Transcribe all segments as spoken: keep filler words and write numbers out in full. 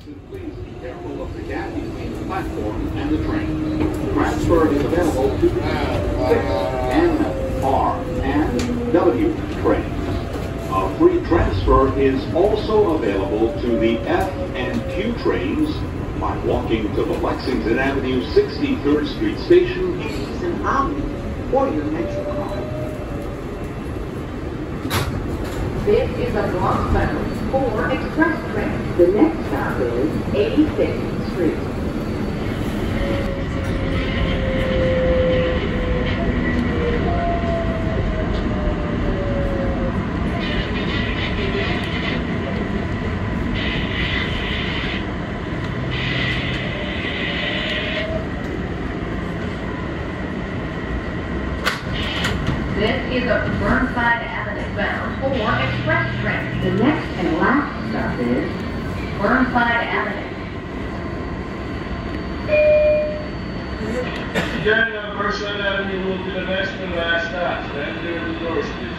Please be careful of the gap between the platform and the train. Transfer is available to the six N, R, and W trains. A free transfer is also available to the F and Q trains by walking to the Lexington Avenue sixty-third Street station. Use an Omni or your Metro card. This is a northbound four express train. The next stop is eighty-fifth Street. This is a Burnside Ave bound four express train. The next and last stop is Burnside Ave. Journey on Burnside Avenue will be the next and last stop. Stand clear of the doors, please.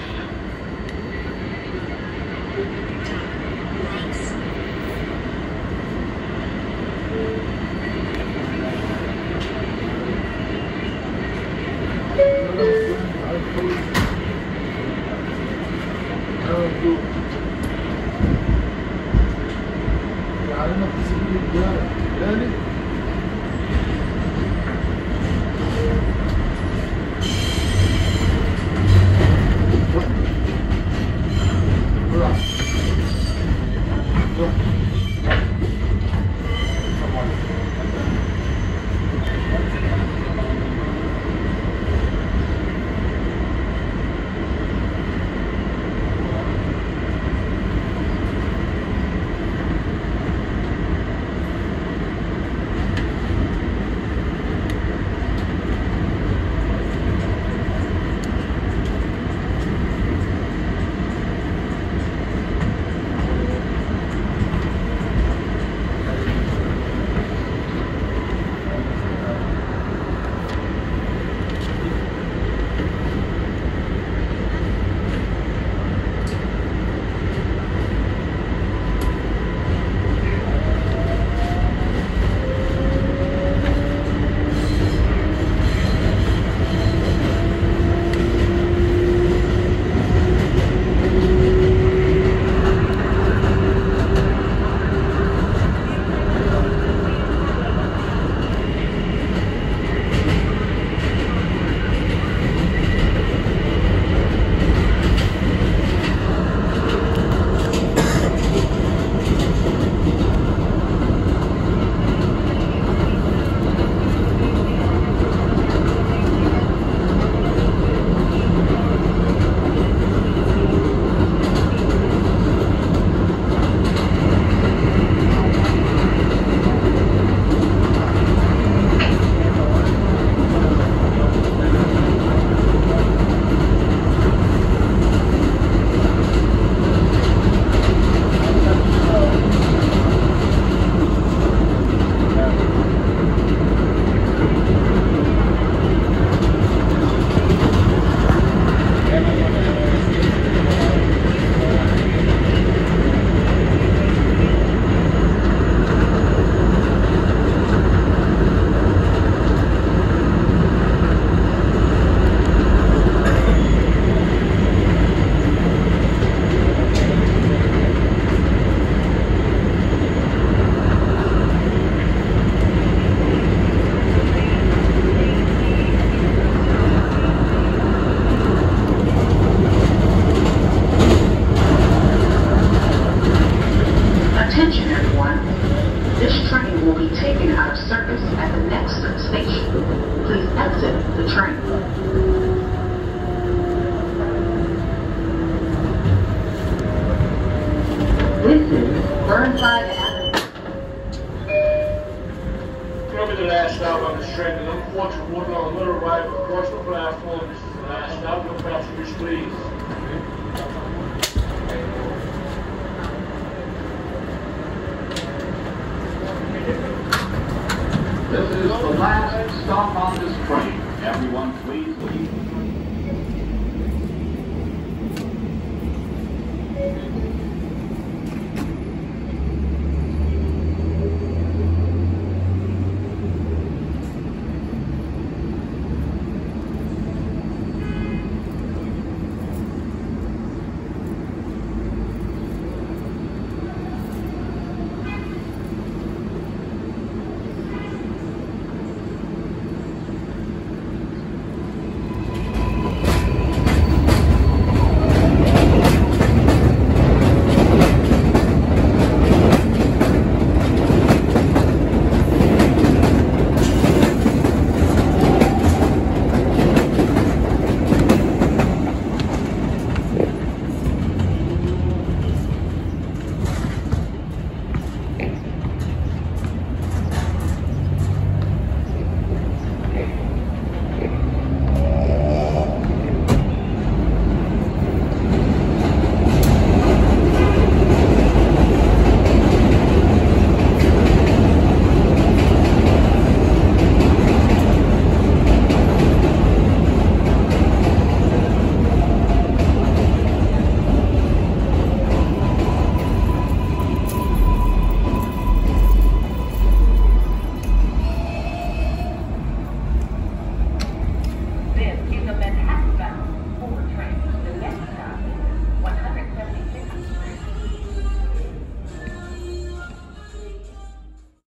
This is Burnside Ave. Probably the last stop on this train. The unfortunate Woodlawn will arrive across the platform. This is the last stop. No passengers, please. This is the last stop on this train. Everyone please leave.